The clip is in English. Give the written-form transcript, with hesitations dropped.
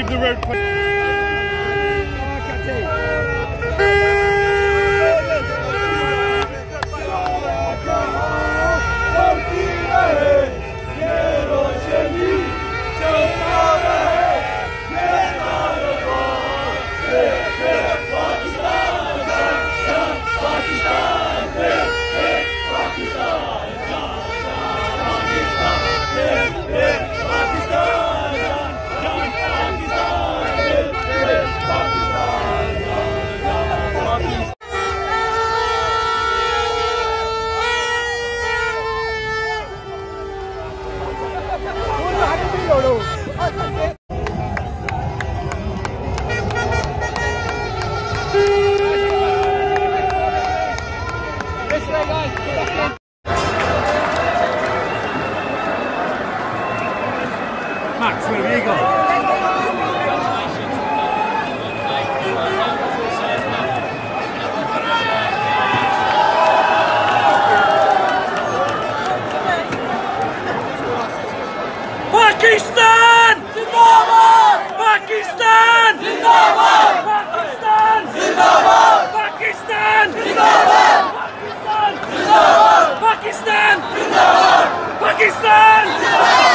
the road. Max, where have you gone? Pakistan! Zindabad! Pakistan! Zindabad! Pakistan! Zindabad! Pakistan! Zindabad! Pakistan! Zindabad! Pakistan! Zindabad! Pakistan! Zindabad!